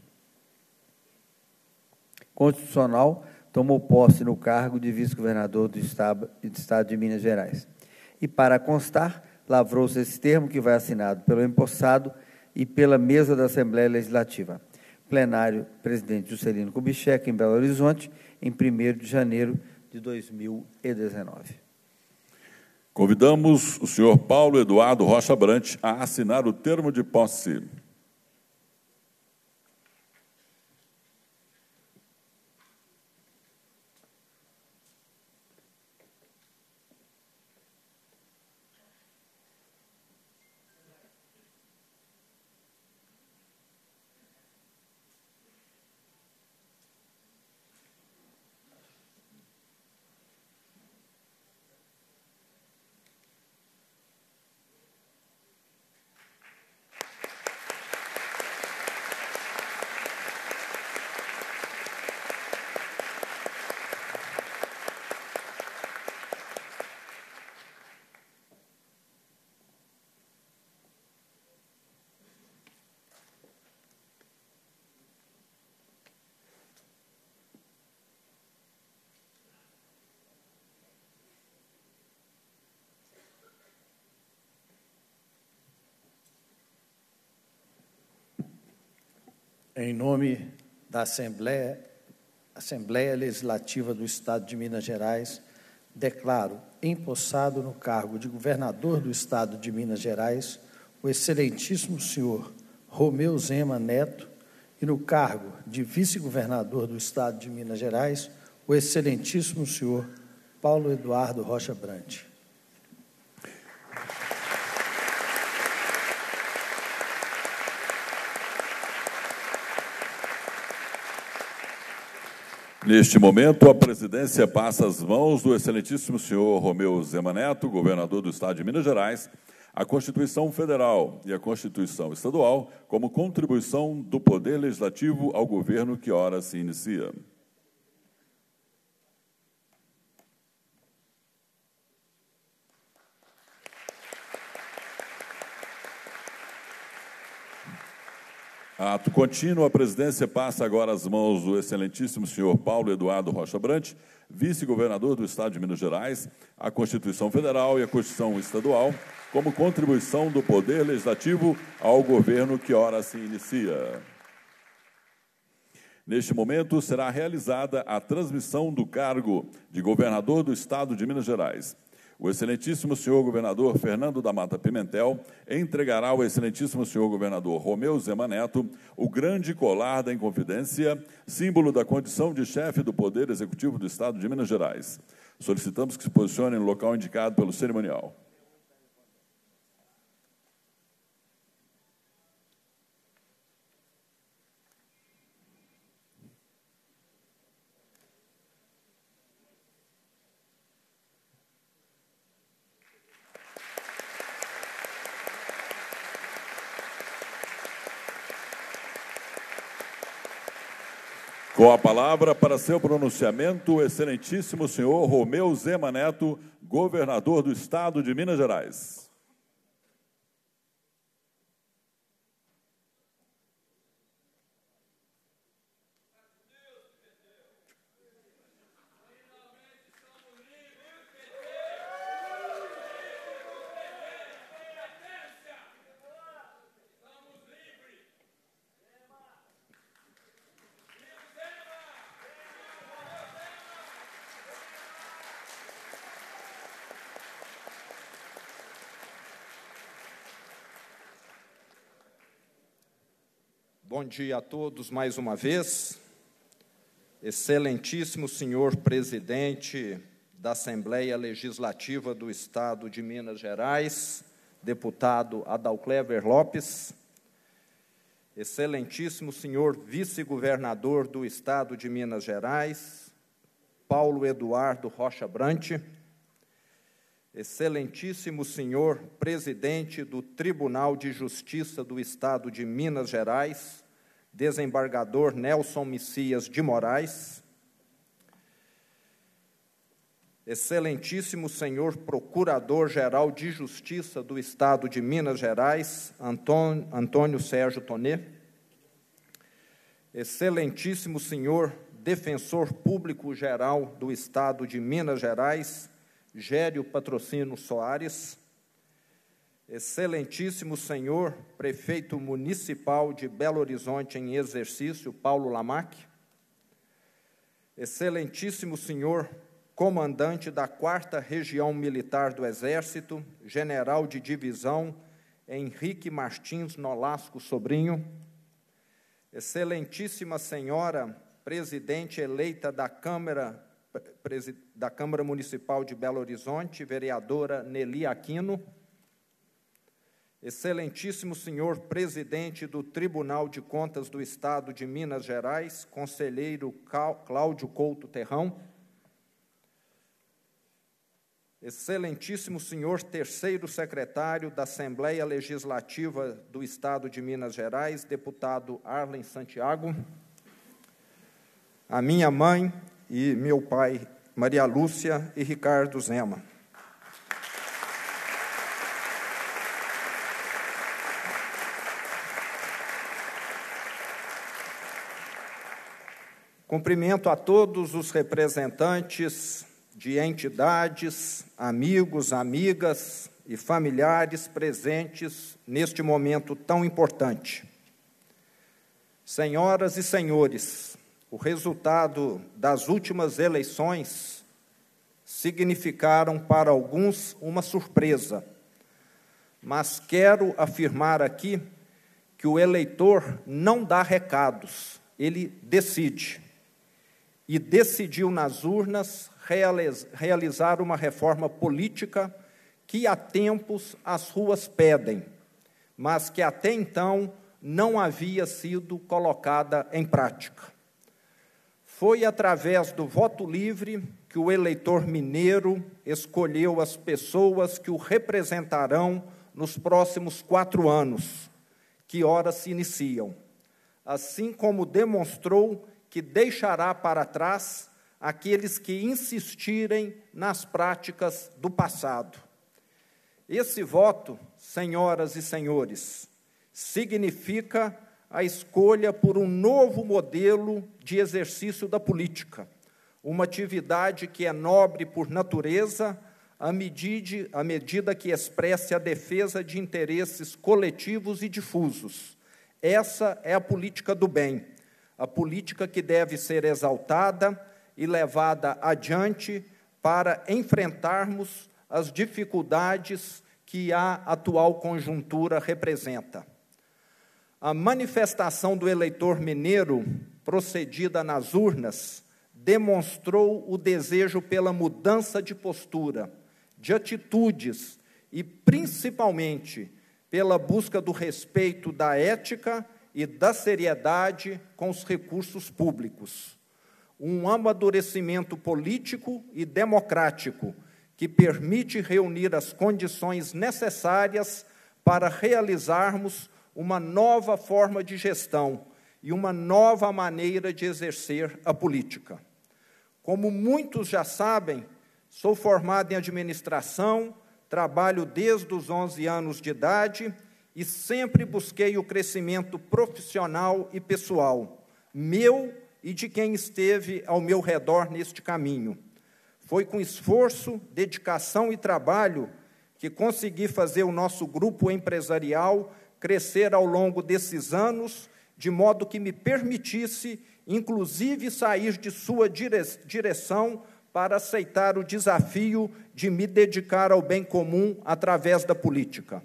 constitucional, tomou posse no cargo de vice-governador do Estado de Minas Gerais. E, para constar, lavrou-se esse termo, que vai assinado pelo empossado e pela mesa da Assembleia Legislativa. Plenário, presidente Juscelino Kubitschek, em Belo Horizonte, em 1º de janeiro de 2019. Convidamos o senhor Paulo Eduardo Rocha Brant a assinar o termo de posse. Em nome da Assembleia Legislativa do Estado de Minas Gerais, declaro empossado no cargo de governador do Estado de Minas Gerais o excelentíssimo senhor Romeu Zema Neto e no cargo de vice-governador do Estado de Minas Gerais o excelentíssimo senhor Paulo Eduardo Rocha Brant. Neste momento, a presidência passa às mãos do excelentíssimo senhor Romeu Zema Neto, governador do Estado de Minas Gerais, a Constituição Federal e a Constituição Estadual como contribuição do Poder Legislativo ao governo que ora se inicia. Ato contínuo, a presidência passa agora às mãos do excelentíssimo senhor Paulo Eduardo Rocha Brant, vice-governador do Estado de Minas Gerais, a Constituição Federal e a Constituição Estadual, como contribuição do Poder Legislativo ao governo que ora se inicia. Neste momento, será realizada a transmissão do cargo de governador do Estado de Minas Gerais. O excelentíssimo senhor governador Fernando da Mata Pimentel entregará ao excelentíssimo senhor governador Romeu Zema Neto o grande colar da Inconfidência, símbolo da condição de chefe do Poder Executivo do Estado de Minas Gerais. Solicitamos que se posicione no local indicado pelo cerimonial. Com a palavra, para seu pronunciamento, o excelentíssimo senhor Romeu Zema Neto, governador do Estado de Minas Gerais. Bom dia a todos mais uma vez. Excelentíssimo senhor presidente da Assembleia Legislativa do Estado de Minas Gerais, deputado Adalclever Lopes. Excelentíssimo senhor vice-governador do Estado de Minas Gerais, Paulo Eduardo Rocha Brant. Excelentíssimo senhor presidente do Tribunal de Justiça do Estado de Minas Gerais, desembargador Nelson Messias de Moraes. Excelentíssimo senhor Procurador-Geral de Justiça do Estado de Minas Gerais, Antônio Sérgio Tonê. Excelentíssimo senhor Defensor Público-Geral do Estado de Minas Gerais, Gério Patrocínio Soares. Excelentíssimo senhor Prefeito Municipal de Belo Horizonte em exercício, Paulo Lamac. Excelentíssimo senhor Comandante da 4ª Região Militar do Exército, General de Divisão Henrique Martins Nolasco Sobrinho. Excelentíssima senhora Presidente eleita da Câmara Municipal de Belo Horizonte, vereadora Nelly Aquino. Excelentíssimo senhor presidente do Tribunal de Contas do Estado de Minas Gerais, conselheiro Cláudio Couto Terrão. Excelentíssimo senhor terceiro secretário da Assembleia Legislativa do Estado de Minas Gerais, deputado Arlen Santiago. A minha mãe e meu pai, Maria Lúcia e Ricardo Zema. Cumprimento a todos os representantes de entidades, amigos, amigas e familiares presentes neste momento tão importante. Senhoras e senhores, o resultado das últimas eleições significaram para alguns uma surpresa, mas quero afirmar aqui que o eleitor não dá recados, ele decide. E decidiu nas urnas realizar uma reforma política que há tempos as ruas pedem, mas que até então não havia sido colocada em prática. Foi através do voto livre que o eleitor mineiro escolheu as pessoas que o representarão nos próximos 4 anos, que ora se iniciam, assim como demonstrou que deixará para trás aqueles que insistirem nas práticas do passado. Esse voto, senhoras e senhores, significa a escolha por um novo modelo de exercício da política, uma atividade que é nobre por natureza, à medida que expresse a defesa de interesses coletivos e difusos. Essa é a política do bem, a política que deve ser exaltada e levada adiante para enfrentarmos as dificuldades que a atual conjuntura representa. A manifestação do eleitor mineiro, procedida nas urnas, demonstrou o desejo pela mudança de postura, de atitudes e, principalmente, pela busca do respeito da ética e da seriedade com os recursos públicos. Um amadurecimento político e democrático que permite reunir as condições necessárias para realizarmos uma nova forma de gestão e uma nova maneira de exercer a política. Como muitos já sabem, sou formado em administração, trabalho desde os 11 anos de idade e sempre busquei o crescimento profissional e pessoal, meu e de quem esteve ao meu redor neste caminho. Foi com esforço, dedicação e trabalho que consegui fazer o nosso grupo empresarial crescer ao longo desses anos, de modo que me permitisse, inclusive, sair de sua direção para aceitar o desafio de me dedicar ao bem comum através da política.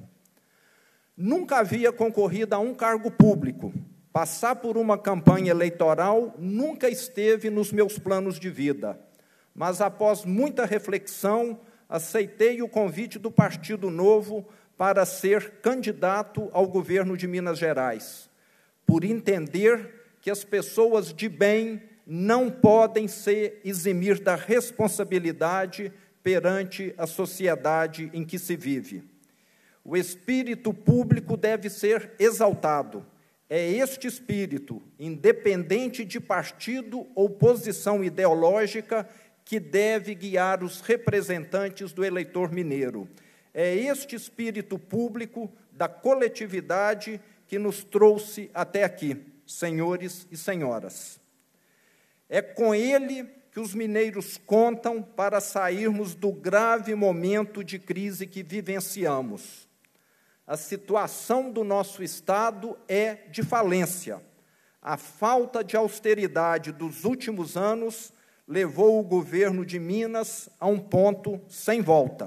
Nunca havia concorrido a um cargo público. Passar por uma campanha eleitoral nunca esteve nos meus planos de vida, mas, após muita reflexão, aceitei o convite do Partido Novo para ser candidato ao governo de Minas Gerais, por entender que as pessoas de bem não podem se eximir da responsabilidade perante a sociedade em que se vive. O espírito público deve ser exaltado. É este espírito, independente de partido ou posição ideológica, que deve guiar os representantes do eleitor mineiro. É este espírito público da coletividade que nos trouxe até aqui, senhores e senhoras. É com ele que os mineiros contam para sairmos do grave momento de crise que vivenciamos. A situação do nosso Estado é de falência. A falta de austeridade dos últimos anos levou o governo de Minas a um ponto sem volta.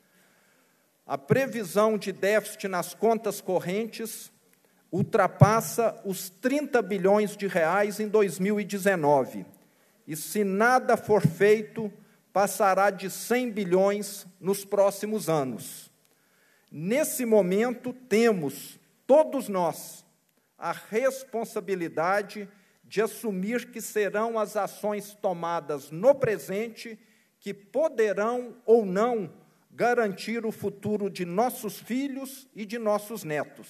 A previsão de déficit nas contas correntes ultrapassa os 30 bilhões de reais em 2019, e, se nada for feito, passará de 100 bilhões nos próximos anos. Nesse momento, temos, todos nós, a responsabilidade de assumir que serão as ações tomadas no presente que poderão ou não garantir o futuro de nossos filhos e de nossos netos.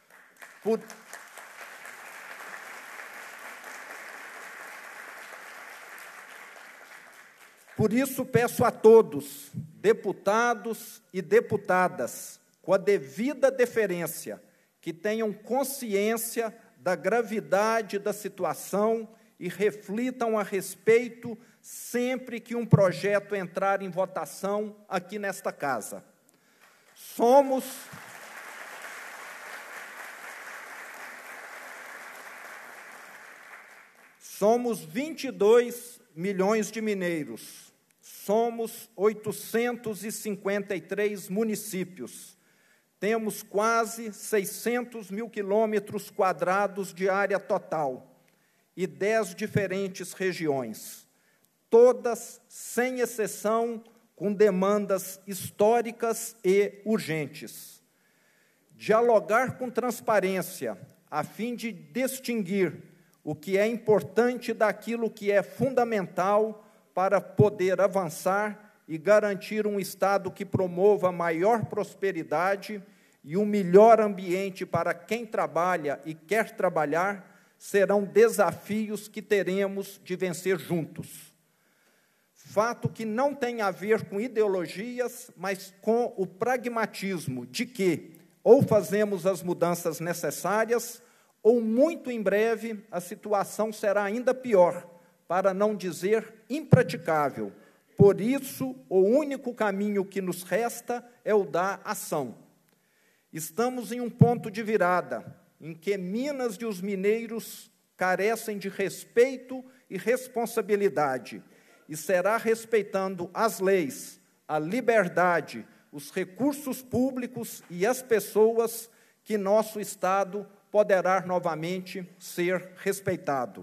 Por isso, peço a todos, deputados e deputadas, com a devida deferência, que tenham consciência da gravidade da situação e reflitam a respeito sempre que um projeto entrar em votação aqui nesta casa. Somos 22 milhões de mineiros. Somos 853 municípios. Temos quase 600 mil quilômetros quadrados de área total e 10 diferentes regiões, todas, sem exceção, com demandas históricas e urgentes. Dialogar com transparência, a fim de distinguir o que é importante daquilo que é fundamental para poder avançar e garantir um Estado que promova maior prosperidade e um melhor ambiente para quem trabalha e quer trabalhar, serão desafios que teremos de vencer juntos. Fato que não tem a ver com ideologias, mas com o pragmatismo de que ou fazemos as mudanças necessárias, ou muito em breve a situação será ainda pior, para não dizer impraticável. Por isso, o único caminho que nos resta é o da ação. Estamos em um ponto de virada, em que Minas e os mineiros carecem de respeito e responsabilidade, e será respeitando as leis, a liberdade, os recursos públicos e as pessoas que nosso Estado poderá novamente ser respeitado.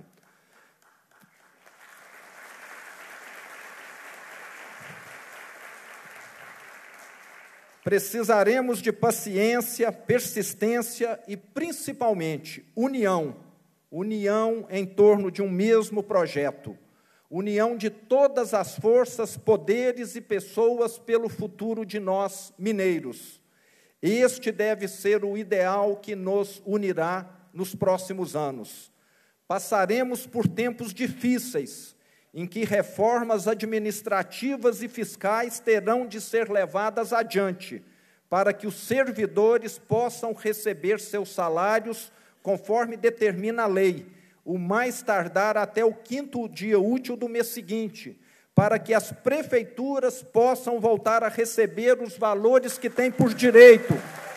Precisaremos de paciência, persistência e, principalmente, união. União em torno de um mesmo projeto. União de todas as forças, poderes e pessoas pelo futuro de nós, mineiros. Este deve ser o ideal que nos unirá nos próximos anos. Passaremos por tempos difíceis, em que reformas administrativas e fiscais terão de ser levadas adiante, para que os servidores possam receber seus salários conforme determina a lei, o mais tardar até o 5º dia útil do mês seguinte, para que as prefeituras possam voltar a receber os valores que têm por direito.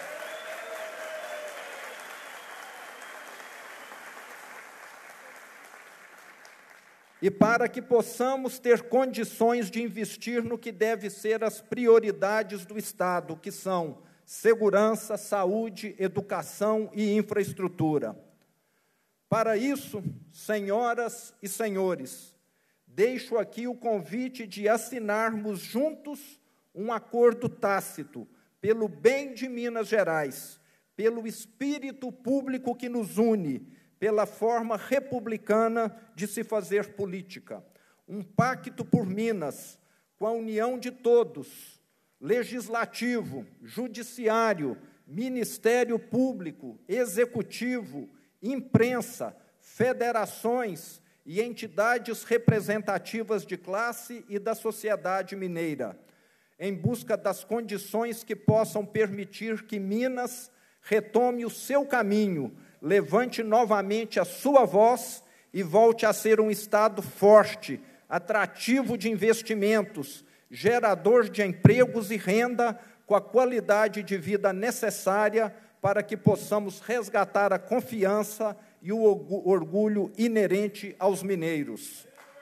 E para que possamos ter condições de investir no que deve ser as prioridades do Estado, que são segurança, saúde, educação e infraestrutura. Para isso, senhoras e senhores, deixo aqui o convite de assinarmos juntos um acordo tácito pelo bem de Minas Gerais, pelo espírito público que nos une, pela forma republicana de se fazer política. Um pacto por Minas, com a união de todos, legislativo, judiciário, Ministério Público, Executivo, imprensa, federações e entidades representativas de classe e da sociedade mineira, em busca das condições que possam permitir que Minas retome o seu caminho, levante novamente a sua voz e volte a ser um Estado forte, atrativo de investimentos, gerador de empregos e renda, com a qualidade de vida necessária para que possamos resgatar a confiança e o orgulho inerente aos mineiros.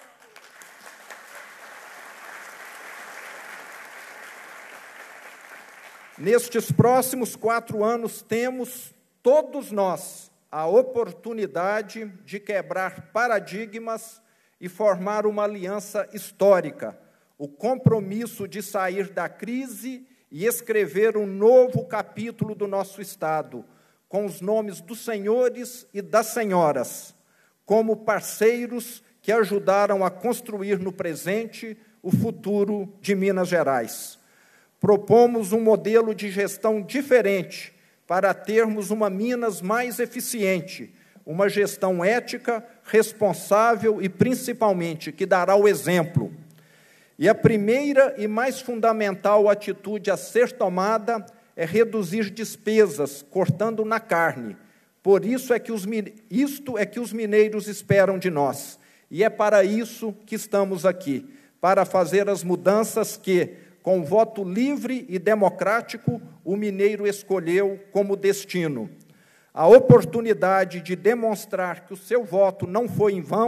Nestes próximos 4 anos, temos, todos nós, a oportunidade de quebrar paradigmas e formar uma aliança histórica, o compromisso de sair da crise e escrever um novo capítulo do nosso Estado, com os nomes dos senhores e das senhoras, como parceiros que ajudaram a construir no presente o futuro de Minas Gerais. Propomos um modelo de gestão diferente para termos uma Minas mais eficiente, uma gestão ética, responsável e, principalmente, que dará o exemplo. E a primeira e mais fundamental atitude a ser tomada é reduzir despesas, cortando na carne. Por isso isto é que os mineiros esperam de nós. E é para isso que estamos aqui, para fazer as mudanças que, com voto livre e democrático, o mineiro escolheu como destino. A oportunidade de demonstrar que o seu voto não foi em vão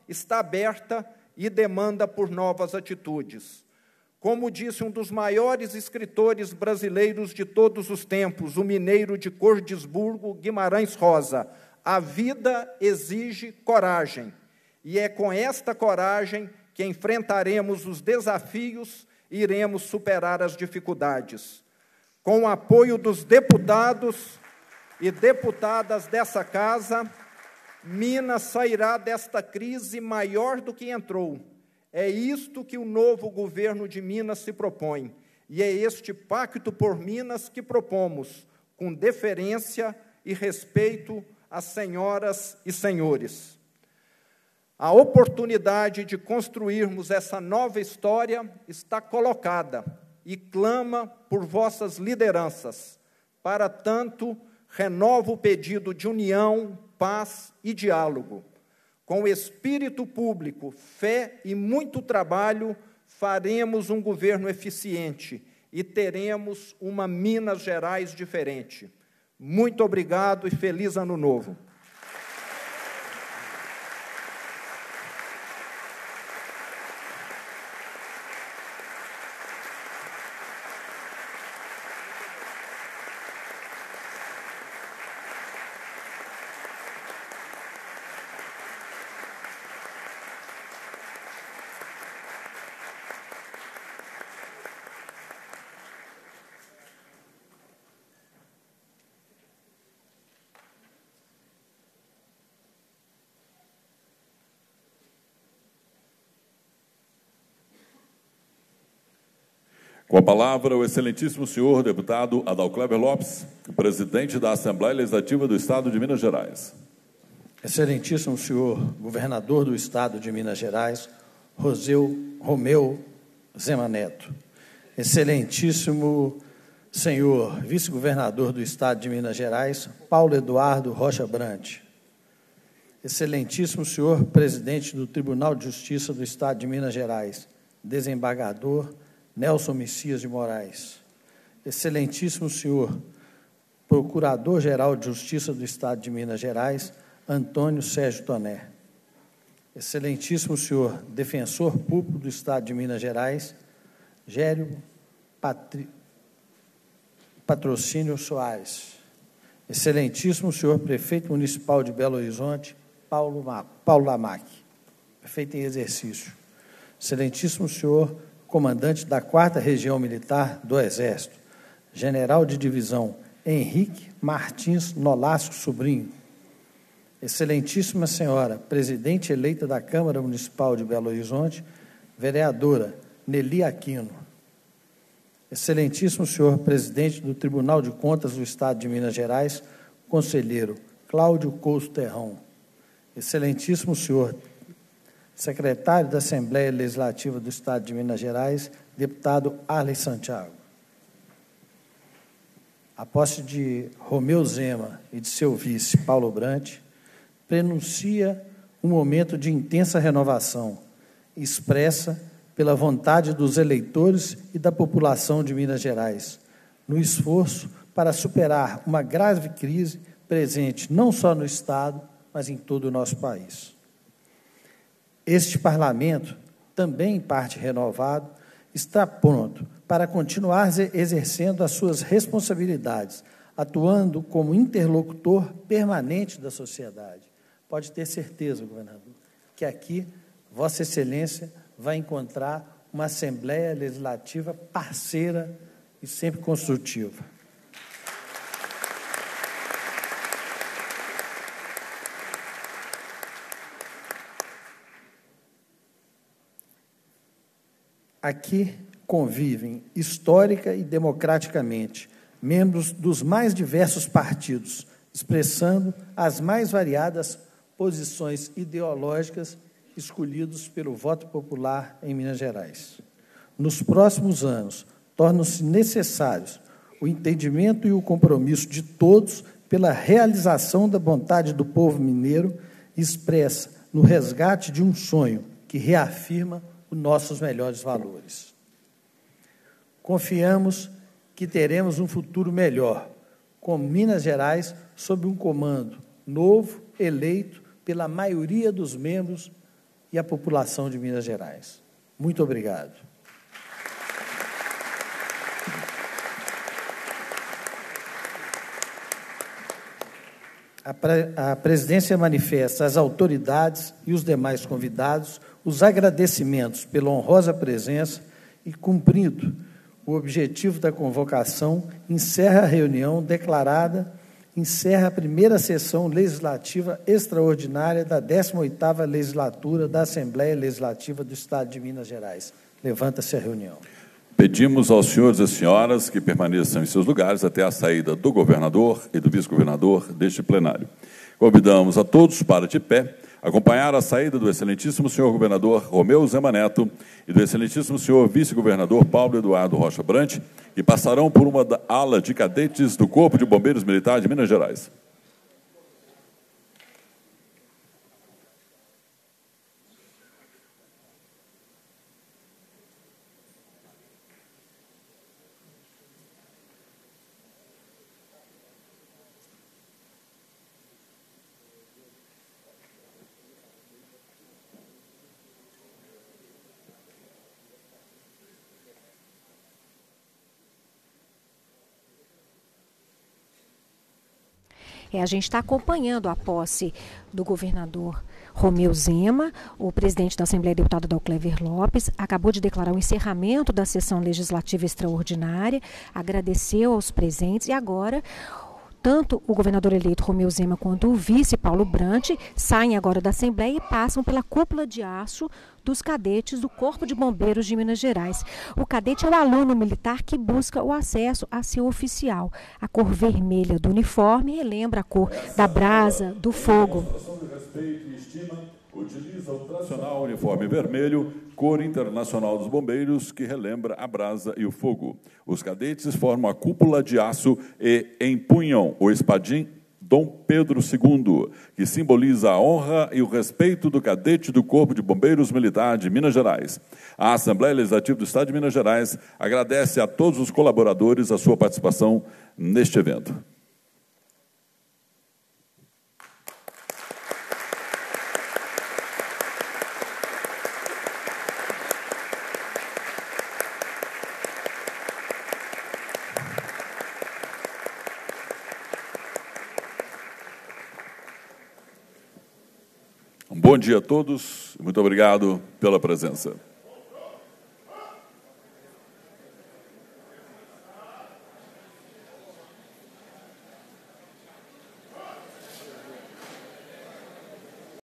está aberta e demanda por novas atitudes. Como disse um dos maiores escritores brasileiros de todos os tempos, o mineiro de Cordisburgo, Guimarães Rosa, a vida exige coragem, e é com esta coragem que enfrentaremos os desafios e iremos superar as dificuldades. Com o apoio dos deputados e deputadas dessa casa, Minas sairá desta crise maior do que entrou. É isto que o novo governo de Minas se propõe, e é este pacto por Minas que propomos, com deferência e respeito às senhoras e senhores. A oportunidade de construirmos essa nova história está colocada e clama por vossas lideranças. Para tanto, renovo o pedido de união, paz e diálogo. Com espírito público, fé e muito trabalho, faremos um governo eficiente e teremos uma Minas Gerais diferente. Muito obrigado e feliz Ano Novo. Com a palavra, o excelentíssimo senhor deputado Adalcleber Lopes, presidente da Assembleia Legislativa do Estado de Minas Gerais. Excelentíssimo senhor governador do Estado de Minas Gerais, Romeu Zema Neto. Excelentíssimo senhor vice-governador do Estado de Minas Gerais, Paulo Eduardo Rocha Brant. Excelentíssimo senhor presidente do Tribunal de Justiça do Estado de Minas Gerais, desembargador Nelson Messias de Moraes. Excelentíssimo senhor Procurador-Geral de Justiça do Estado de Minas Gerais, Antônio Sérgio Toné. Excelentíssimo senhor Defensor Público do Estado de Minas Gerais, Gério Patrocínio Soares. Excelentíssimo senhor Prefeito Municipal de Belo Horizonte, Paulo Lamac, prefeito em exercício. Excelentíssimo senhor Comandante da 4ª Região Militar do Exército, General de Divisão Henrique Martins Nolasco Sobrinho. Excelentíssima Senhora, Presidente eleita da Câmara Municipal de Belo Horizonte, Vereadora Nelly Aquino. Excelentíssimo Senhor Presidente do Tribunal de Contas do Estado de Minas Gerais, Conselheiro Cláudio Couto Terrão. Excelentíssimo Senhor Secretário da Assembleia Legislativa do Estado de Minas Gerais, deputado Arley Santiago. A posse de Romeu Zema e de seu vice, Paulo Brant, prenuncia um momento de intensa renovação, expressa pela vontade dos eleitores e da população de Minas Gerais, no esforço para superar uma grave crise presente não só no Estado, mas em todo o nosso país. Este parlamento, também em parte renovado, está pronto para continuar exercendo as suas responsabilidades, atuando como interlocutor permanente da sociedade. Pode ter certeza, governador, que aqui Vossa Excelência vai encontrar uma Assembleia Legislativa parceira e sempre construtiva. Aqui convivem, histórica e democraticamente, membros dos mais diversos partidos, expressando as mais variadas posições ideológicas escolhidos pelo voto popular em Minas Gerais. Nos próximos anos, tornam-se necessários o entendimento e o compromisso de todos pela realização da vontade do povo mineiro, expressa no resgate de um sonho que reafirma os nossos melhores valores. Confiamos que teremos um futuro melhor, com Minas Gerais sob um comando novo, eleito pela maioria dos membros e a população de Minas Gerais. Muito obrigado. A presidência manifesta às autoridades e os demais convidados os agradecimentos pela honrosa presença e, cumprido o objetivo da convocação, encerra a reunião declarada, encerra a primeira sessão legislativa extraordinária da 18ª Legislatura da Assembleia Legislativa do Estado de Minas Gerais. Levanta-se a reunião. Pedimos aos senhores e senhoras que permaneçam em seus lugares até a saída do governador e do vice-governador deste plenário. Convidamos a todos para, de pé, acompanhar a saída do excelentíssimo senhor governador Romeu Zema Neto e do excelentíssimo senhor vice-governador Paulo Eduardo Rocha Brant, que passarão por uma ala de cadetes do Corpo de Bombeiros Militar de Minas Gerais. A gente está acompanhando a posse do governador Romeu Zema. O presidente da Assembleia, deputado Adão Clever Lopes, acabou de declarar o encerramento da sessão legislativa extraordinária, agradeceu aos presentes e agora tanto o governador eleito Romeu Zema quanto o vice Paulo Brant saem agora da Assembleia e passam pela cúpula de aço dos cadetes do Corpo de Bombeiros de Minas Gerais. O cadete é o aluno militar que busca o acesso a seu oficial. A cor vermelha do uniforme relembra a cor da brasa, do fogo. Utiliza o tradicional uniforme vermelho, cor internacional dos bombeiros, que relembra a brasa e o fogo. Os cadetes formam a cúpula de aço e empunham o espadim Dom Pedro II, que simboliza a honra e o respeito do cadete do Corpo de Bombeiros Militar de Minas Gerais. A Assembleia Legislativa do Estado de Minas Gerais agradece a todos os colaboradores a sua participação neste evento. Bom dia a todos, muito obrigado pela presença.